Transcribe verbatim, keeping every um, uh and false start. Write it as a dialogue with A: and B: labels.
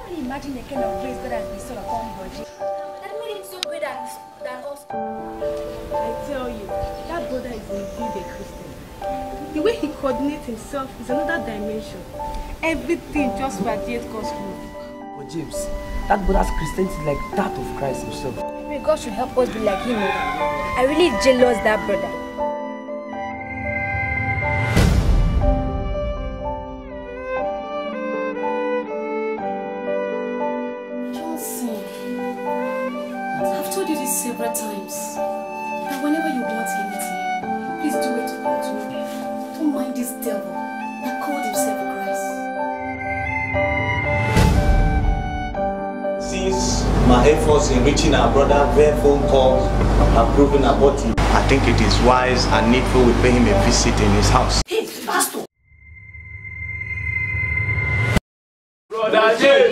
A: Can you imagine the kind of grace God has bestowed upon Roger? That made him so great than, than us.
B: I tell you, that brother is indeed a Christian. The way he coordinates himself is another dimension. Everything just radiates God's love.
C: But James, that brother's Christianity is like that of Christ himself.
A: May God should help us be like him. I really jealous that brother.
D: I've told you this several times that whenever you want anything, please do it to God to me. Don't mind this devil that called himself Christ.
E: Since my efforts in reaching our brother via phone calls have proven abortive, I think it is wise and needful we pay him a visit in his house.
D: Hey, Pastor!
E: Brother James!